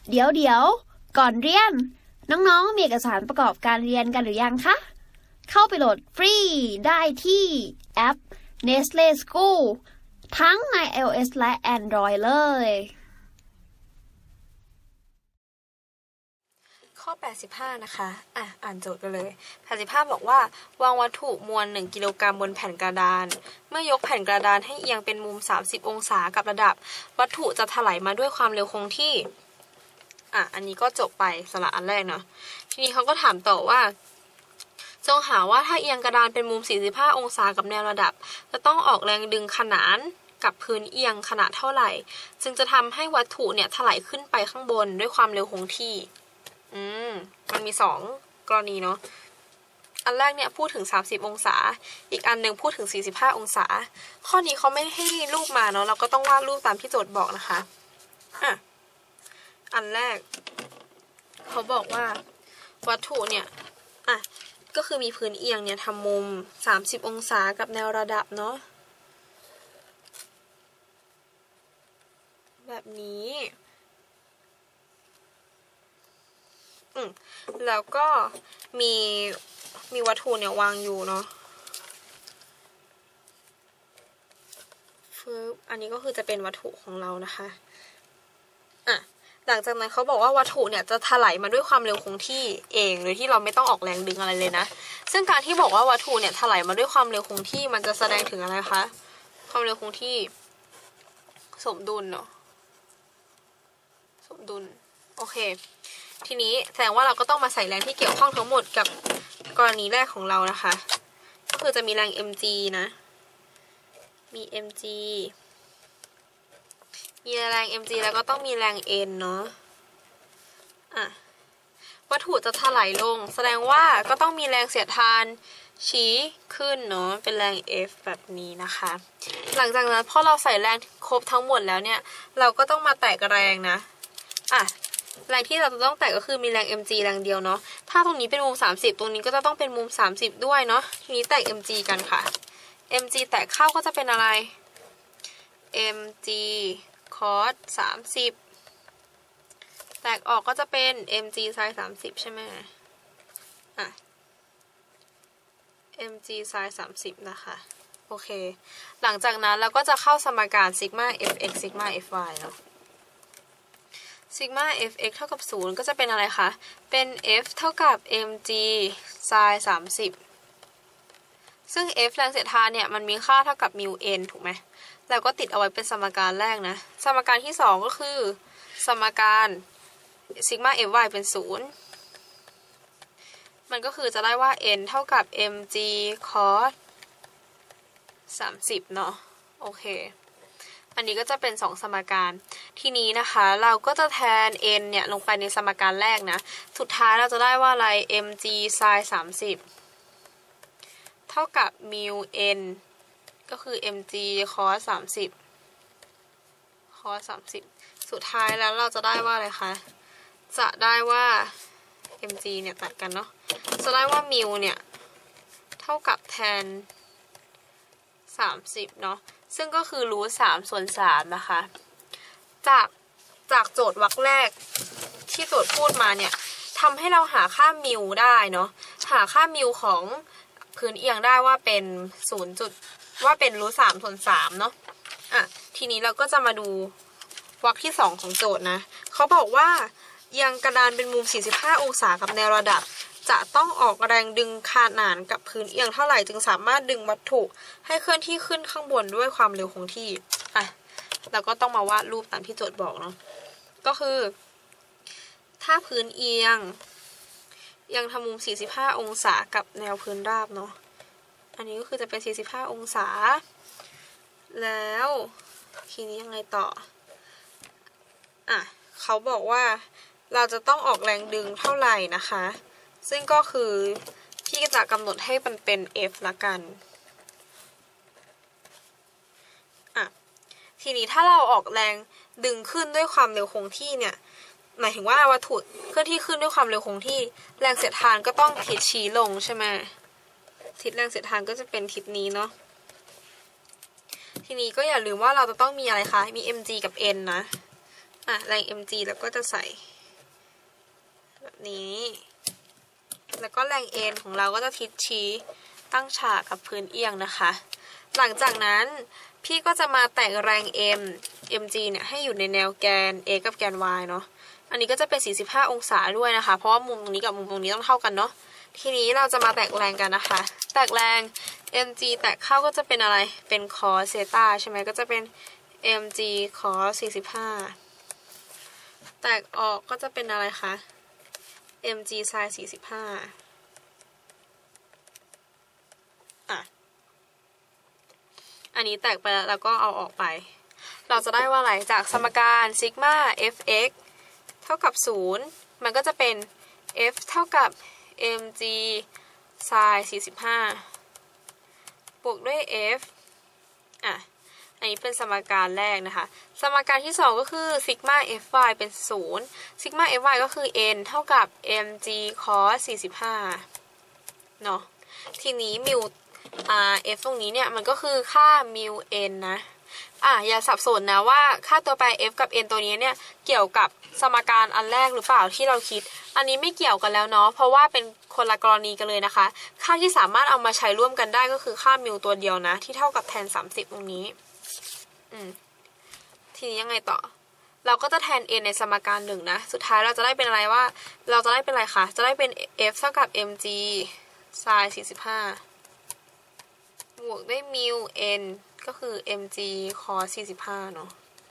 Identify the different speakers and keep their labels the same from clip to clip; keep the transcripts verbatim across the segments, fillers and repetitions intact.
Speaker 1: เดี๋ยวเดี๋ยวก่อนเรียนน้องๆมีเอกสารประกอบการเรียนกันหรือยังคะเข้าไปโหลดฟรีได้ที่แอป Nestle School ทั้งใน iOS และ Android เลย
Speaker 2: ข้อแปดสิบห้านะคะอ่ะอ่านโจทย์กันเลยแปดสิบห้าบอกว่าวางวัตถุมวลหนึ่งกิโลกรัมบนแผ่นกระดานเมื่อยกแผ่นกระดานให้เอียงเป็นมุมสามสิบองศากับระดับวัตถุจะถลายมาด้วยความเร็วคงที่อ่ะอันนี้ก็จบไปสำหรับอันแรกเนาะทีนี้เขาก็ถามต่อว่าจงหาว่าถ้าเอียงกระดานเป็นมุมสี่สิบห้าองศากับแนวระดับจะต้องออกแรงดึงขนานกับพื้นเอียงขนาดเท่าไหร่จึงจะทำให้วัตถุเนี่ยถลายขึ้นไปข้างบนด้วยความเร็วคงที่อืมมันมีสองกรณีเนาะอันแรกเนี่ยพูดถึงสามสิบองศาอีกอันหนึ่งพูดถึงสี่สิบห้าองศาข้อนี้เขาไม่ให้รูปมาเนาะเราก็ต้องวาดรูปตามที่โจทย์บอกนะคะอ่ะอันแรกเขาบอกว่าวัตถุเนี่ยอ่ะก็คือมีพื้นเอียงเนี่ยทำมุมสามสิบองศากับแนวระดับเนาะแบบนี้อืมแล้วก็มีมีวัตถุเนี่ยวางอยู่เนาะฟืบอันนี้ก็คือจะเป็นวัตถุของเรานะคะอ่ะหลังจากนั้นเขาบอกว่าวัตถุเนี่ยจะถลายมาด้วยความเร็วคงที่เองโดยที่เราไม่ต้องออกแรงดึงอะไรเลยนะซึ่งการที่บอกว่าวัตถุเนี่ยถลายมาด้วยความเร็วคงที่มันจะแสดงถึงอะไรคะความเร็วคงที่สมดุลเนาะสมดุลโอเคทีนี้แสดงว่าเราก็ต้องมาใส่แรงที่เกี่ยวข้องทั้งหมดกับกรณีแรกของเรานะคะก็คือจะมีแรง mg นะมี mg มีแรง mg แล้วก็ต้องมีแรง n เนาะอ่ะวัตถุจะถลายลงแสดงว่าก็ต้องมีแรงเสียดทานชี้ขึ้นเนาะเป็นแรง F แบบนี้นะคะหลังจากนั้นพอเราใส่แรงครบทั้งหมดแล้วเนี่ยเราก็ต้องมาแตกแรงนะอ่ะแรงที่เราจะต้องแตกก็คือมีแรง mg แรงเดียวเนาะถ้าตรงนี้เป็นมุมสามสิบตรงนี้ก็จะต้องเป็นมุมสามสิบด้วยเนาะทีนี้แตก mg กันค่ะ mg แตกเข้าก็จะเป็นอะไร mg cos สามสิบแตกออกก็จะเป็น mg sin สามสิบใช่ไหมอ่ะ mg sin สามสิบนะคะโอเคหลังจากนั้นเราก็จะเข้าสมการซิกมา fx ซิกมา fy เนาะซิกมา fx เท่ากับศูนย์ก็จะเป็นอะไรคะเป็น f เท่ากับ mg sin สามสิบซึ่ง f แรงเสียดทานเนี่ยมันมีค่าเท่ากับ mu n ถูกไหมเราก็ติดเอาไว้เป็นสมการแรกนะสมการที่สองก็คือสมการซิกมา fy เป็นศูนย์มันก็คือจะได้ว่า n เท่ากับ mg cos สามสิบเนาะโอเคอันนี้ก็จะเป็นสองสมการทีนี้นะคะเราก็จะแทน n เนี่ยลงไปในสมการแรกนะสุดท้ายเราจะได้ว่าอะไร mg sin สามสิบเท่ากับ mu n ก็คือ mg cos สามสิบ cos สามสิบสุดท้ายแล้วเราจะได้ว่าอะไรคะจะได้ว่า mg เนี่ยตัดกันเนาะจะได้ว่า mu เนี่ยเท่ากับแทนสามสิบเนาะซึ่งก็คือรูทสามส่วนสามนะคะจากจากโจทย์วรรคแรกที่โจทย์พูดมาเนี่ยทำให้เราหาค่ามิวได้เนาะหาค่ามิวของพื้นเอียงได้ว่าเป็นศูนย์จุดว่าเป็นรูทสามส่วนสามเนาะอ่ะทีนี้เราก็จะมาดูวรรคที่สองของโจทย์นะเขาบอกว่าเอียงกระดานเป็นมุมสี่สิบห้าองศากับแนวระดับจะต้องออกแรงดึงขนานกับพื้นเอียงเท่าไหร่จึงสามารถดึงวัตถุให้เคลื่อนที่ขึ้นข้างบนด้วยความเร็วคงที่อ่ะเราก็ต้องมาวาดรูปตามที่โจทย์บอกเนาะก็คือถ้าพื้นเอียงเอียงทำมุมสี่สิบห้าองศากับแนวพื้นราบเนาะอันนี้ก็คือจะเป็นสี่สิบห้าองศาแล้วทีนี้ยังไงต่ออ่ะเขาบอกว่าเราจะต้องออกแรงดึงเท่าไหร่นะคะซึ่งก็คือพี่จะกำหนดให้มันเป็น F ละกันอ่ะทีนี้ถ้าเราออกแรงดึงขึ้นด้วยความเร็วคงที่เนี่ยหมายถึงว่าวัตถุเคลื่อนที่ขึ้นด้วยความเร็วคงที่แรงเสียดทานก็ต้องทิศชี้ลงใช่ไหมทิศแรงเสียดทานก็จะเป็นทิศนี้เนาะทีนี้ก็อย่าลืมว่าเราจะต้องมีอะไรคะมี mg กับ n นะอ่ะแรง mg แล้วก็จะใส่แบบนี้แล้วก็แรง n ของเราก็จะทิศชี้ตั้งฉากกับพื้นเอียงนะคะหลังจากนั้นพี่ก็จะมาแตะแรง m mg เนี่ยให้อยู่ในแนวแกน a กับแกน y เนาะอันนี้ก็จะเป็นสี่สิบห้าองศาด้วยนะคะเพราะว่ามุมตรงนี้กับมุมตรงนี้ต้องเท่ากันเนาะทีนี้เราจะมาแตกแรงกันนะคะแตกแรง mg แตกเข้าก็จะเป็นอะไรเป็น cos เซตาใช่ไหมก็จะเป็น mg cos สี่สิบห้าแตกออกก็จะเป็นอะไรคะ mg sin สี่สิบห้าอ่ะอันนี้แตกไปแล้วแล้วก็เอาออกไปเราจะได้ว่าอะไรจากสมการซิกมา fx เท่ากับศูนย์มันก็จะเป็น f เท่ากับ mg sin สี่สิบห้าบวกด้วย f อ่ะอันนี้เป็นสมการแรกนะคะสมการที่สองก็คือซิกมา fy เป็นศูนย์ซิกมา fy ก็คือ n เท่ากับ mg cos สี่สิบห้าเนาะทีนี้มิวอ่า f ตรงนี้เนี่ยมันก็คือค่ามิว n นะอ่ะอย่าสับสนนะว่าค่าตัวแปร f กับ n ตัวนี้เนี่ยเกี่ยวกับสมการอันแรกหรือเปล่าที่เราคิดอันนี้ไม่เกี่ยวกันแล้วเนาะเพราะว่าเป็นคนละกรณีกันเลยนะคะค่าที่สามารถเอามาใช้ร่วมกันได้ก็คือค่ามิวตัวเดียวนะที่เท่ากับแทนสามสิบตรงนี้อืมทีนี้ยังไงต่อเราก็จะแทน n ในสมการหนึ่งนะสุดท้ายเราจะได้เป็นอะไรว่าเราจะได้เป็นอะไรคะจะได้เป็น f เท่ากับ mg sin สี่สิบห้าบวกด้วยมิว n ก็คือ mg cos สี่สิบห้าเนาะ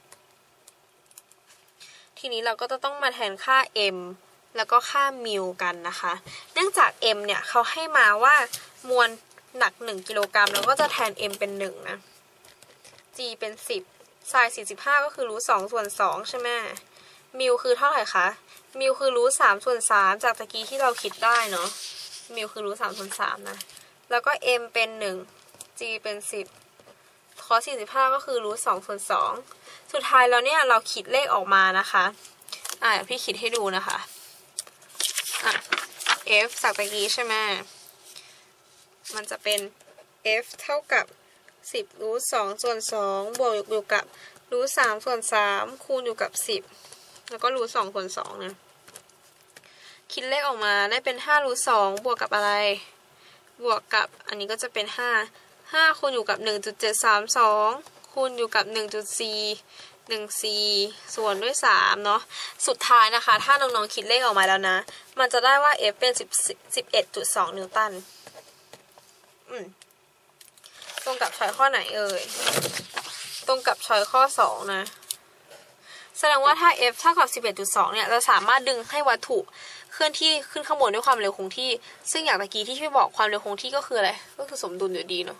Speaker 2: ทีนี้เราก็จะต้องมาแทนค่า m แล้วก็ค่ามิวกันนะคะเนื่องจาก m เนี่ยเขาให้มาว่ามวลหนักหนึ่งกิโลกรัมเราก็จะแทน m เป็นหนึ่งนะ g เป็นสิบ sin สี่สิบห้าก็คือรูทสองส่วนสองใช่ไหมมิวคือเท่าไหร่คะมิวคือรูทสามส่วนสามจากตะกี้ที่เราคิดได้เนาะมิวคือรูทสามส่วนสามนะแล้วก็ m เป็นหนึ่ง g เป็นสิบcos สี่สิบห้าก็คือรูทสองส่วนสองสุดท้ายแล้วเนี่ยเราคิดเลขออกมานะคะอ่ะพี่คิดให้ดูนะคะอ่ะ f จากตะกี้ใช่ไหมมันจะเป็น f เท่ากับสิบรูทสองส่วนสองบวกอยู่กับรูทสามส่วนสามคูณอยู่กับสิบแล้วก็รูทสองส่วนสองนะคิดเลขออกมาได้เป็นห้ารูทสองบวกกับอะไรบวกกับอันนี้ก็จะเป็นห้าห้าคูณอยู่กับ หนึ่งจุดเจ็ดสามสอง คูณอยู่กับ หนึ่งจุดสี่หนึ่งสี่ ส่วนด้วยสามเนาะสุดท้ายนะคะถ้าน้องๆคิดเลขออกมาแล้วนะมันจะได้ว่า f เป็นสิบ สิบเอ็ดจุดสองนิวตันอืมตรงกับช้อยข้อไหนเอ่ยตรงกับช้อยข้อสองนะแสดงว่าถ้า f เท่ากับ สิบเอ็ดจุดสอง เนี่ยเราสามารถดึงให้วัตถุเคลื่อนที่ขึ้นข้างบนด้วยความเร็วคงที่ซึ่งอย่างตะกี้ที่พี่บอกความเร็วคงที่ก็คืออะไรก็คือสมดุลอยู่ดีเนาะ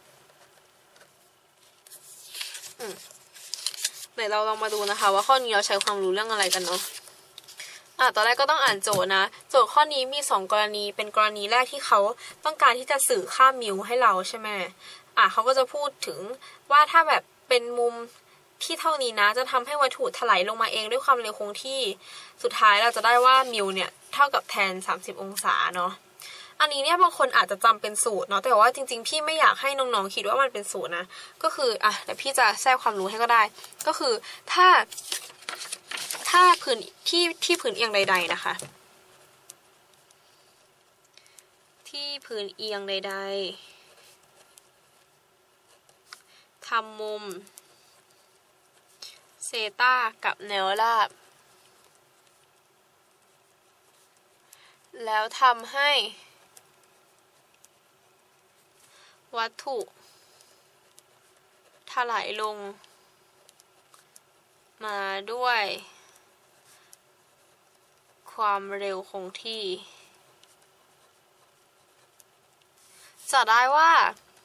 Speaker 2: อืมเดี๋ยวเราลองมาดูนะคะว่าข้อนี้เราใช้ความรู้เรื่องอะไรกันเนาะอ่ะตอนแรกก็ต้องอ่านโจทย์นะโจทย์ข้อนี้มีสองกรณีเป็นกรณีแรกที่เขาต้องการที่จะสื่อค่ามิวให้เราใช่ไหมอ่ะเขาก็จะพูดถึงว่าถ้าแบบเป็นมุมที่เท่านี้นะจะทำให้วัตถุถลายลงมาเองด้วยความเร็วคงที่สุดท้ายเราจะได้ว่ามิวเนี่ยเท่ากับแทนสามสิบองศาเนาะอันนี้เนี่ยบางคนอาจจะจำเป็นสูตรเนาะแต่ว่าจริงๆพี่ไม่อยากให้น้องๆคิดว่ามันเป็นสูตรนะก็คืออ่ะแต่พี่จะแทรกความรู้ให้ก็ได้ก็คือถ้าถ้าพื้นที่ที่พื้นเอียงใดๆนะคะที่พื้นเอียงใดๆทำมุมเซตากับแนวราบแล้วทำให้วัตถุถลายลงมาด้วยความเร็วคงที่จะได้ว่า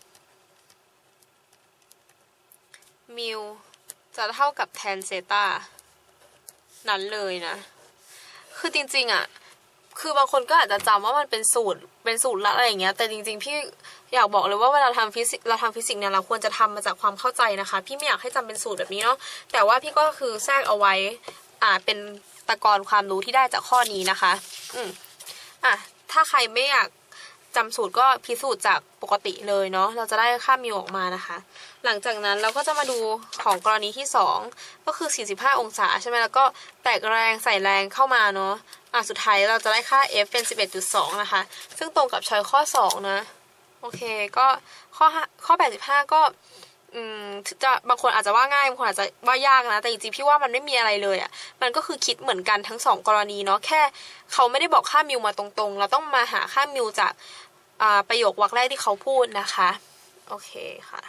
Speaker 2: มิวจะเท่ากับแทนเซตานั้นเลยนะคือจริงๆอ่ะคือบางคนก็อาจจะจำว่ามันเป็นสูตรเป็นสูตรละอะไรอย่างเงี้ยแต่จริงๆพี่อยากบอกเลยว่าเวลาทำฟิสิกส์เราทำฟิสิกส์เนี่ยเราควรจะทำมาจากความเข้าใจนะคะพี่ไม่อยากให้จำเป็นสูตรแบบนี้เนาะแต่ว่าพี่ก็คือแทรกเอาไว้อ่าเป็นตะกอนความรู้ที่ได้จากข้อนี้นะคะอืมอ่ะถ้าใครไม่อยากจำสูตรก็พิสูจน์จากปกติเลยเนาะเราจะได้ค่ามิวออกมานะคะหลังจากนั้นเราก็จะมาดูของกรณีที่สองก็คือสี่สิบห้าองศาใช่ไหมแล้วก็แตกแรงใส่แรงเข้ามาเนาะอ่ะสุดท้ายเราจะได้ค่า F เป็น สิบเอ็ดจุดสอง นะคะซึ่งตรงกับช้อยข้อสองนะโอเคก็ข้อข้อแปดสิบห้าก็อืมจะบางคนอาจจะว่าง่ายบางคนอาจจะว่ายากนะแต่จริงๆพี่ว่ามันไม่มีอะไรเลยอ่ะมันก็คือคิดเหมือนกันทั้งสองกรณีเนาะแค่เขาไม่ได้บอกค่ามิวมาตรงๆเราต้องมาหาค่ามิวจากอ่าประโยควรรคแรกที่เขาพูดนะคะโอเคค่ะ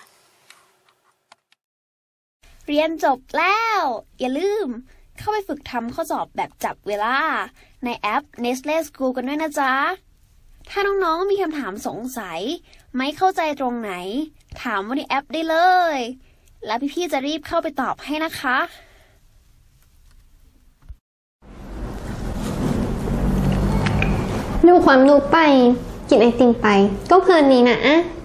Speaker 1: เรียนจบแล้วอย่าลืมเข้าไปฝึกทำข้อสอบแบบจับเวลาในแอป Nestle School กันด้วยนะจ๊ะถ้าน้องๆมีคำถามสงสัยไม่เข้าใจตรงไหนถามว่าในแอปได้เลยแล้วพี่ๆจะรีบเข้าไปตอบให้นะคะ
Speaker 3: ดูความดูไปกินไอติมไปก็เพลินนี้นะ